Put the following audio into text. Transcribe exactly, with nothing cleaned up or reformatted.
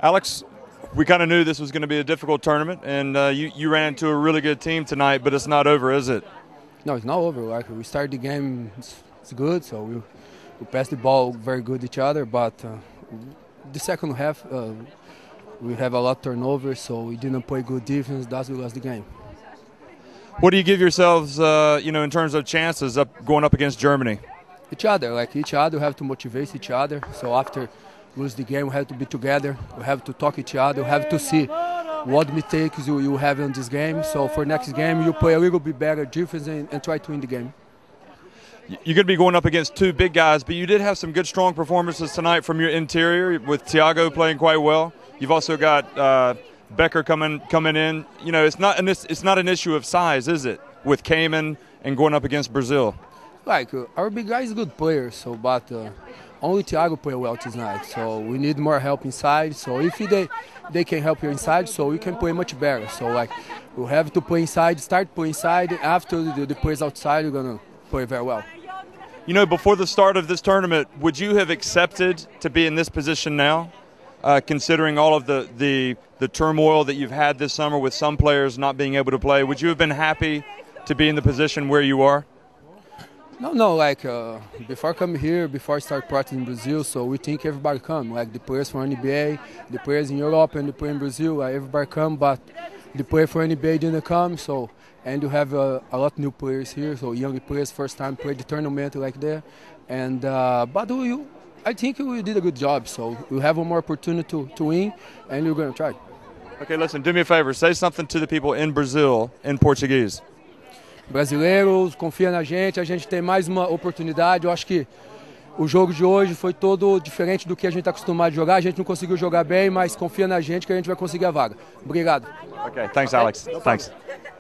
Alex, we kind of knew this was going to be a difficult tournament, and uh, you, you ran into a really good team tonight, but it's not over, is it? No, it's not over. Like, we started the game, it's, it's good, so we, we passed the ball very good each other, but uh, the second half, uh, we have a lot of turnovers, so we didn't play good defense, that's we lost the game. What do you give yourselves, uh, you know, in terms of chances up going up against Germany? Each other, like each other, we have to motivate each other, so after lose the game, we have to be together, we have to talk each other, we have to see what mistakes you, you have in this game. So for next game, you play a little bit better defense and, and try to win the game. You're going to be going up against two big guys, but you did have some good, strong performances tonight from your interior, with Thiago playing quite well. You've also got uh, Becker coming coming in. You know, it's not an it's not an issue of size, is it? With Cayman and going up against Brazil. Like uh, our big guy is a good player, so but. Uh, Only Thiago play well tonight, so we need more help inside. So if they they can help you inside, so we can play much better. So like we have to play inside, start play inside. After the, the players outside, we're gonna play very well. You know, before the start of this tournament, would you have accepted to be in this position now, uh, considering all of the, the the turmoil that you've had this summer with some players not being able to play? Would you have been happy to be in the position where you are? No, no, like uh, before coming here, before I start practicing in Brazil, so we think everybody come, like the players from N B A, the players in Europe and the players in Brazil, like everybody come, but the player from N B A didn't come, so, and you have uh, a lot of new players here, so young players first time play the tournament like that, and uh, but we, I think we did a good job, so we have one more opportunity to, to win, and we're going to try. Okay, listen, do me a favor, say something to the people in Brazil in Portuguese. Brasileiros, confia na gente, a gente tem mais uma oportunidade. Eu acho que o jogo de hoje foi todo diferente do que a gente está acostumado a jogar. A gente não conseguiu jogar bem, mas confia na gente que a gente vai conseguir a vaga. Obrigado. Okay, thanks, Alex. Thanks.